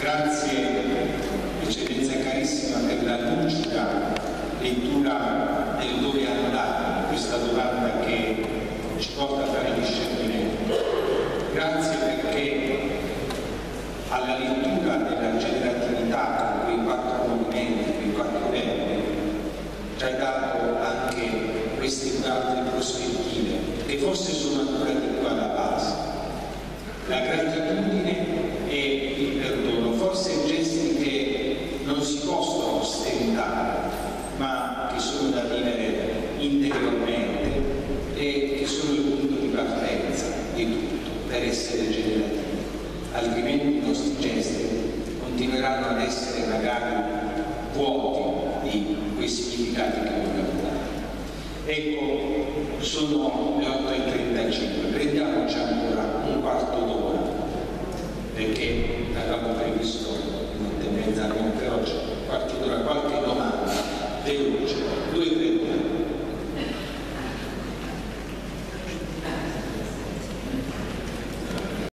Grazie, Eccellenza carissima, per la lucida lettura del dove andare, questa domanda che ci porta a fare discernimento. Grazie perché alla lettura della generatività, con quei 4 movimenti, quei 4 verbi, ci hai dato anche queste 2 altre prospettive che forse sono ancora di più alla base: la gratitudine e il perdono, forse gesti che non si possono ostentare, ma che sono da vivere interiormente e che sono il punto di partenza di tutto per essere generativi. Altrimenti i nostri gesti continueranno ad essere magari vuoti di quei significati che vogliamo dare. Ecco, sono le 8:35, prendiamoci ancora un quarto d'ora, perché avevamo previsto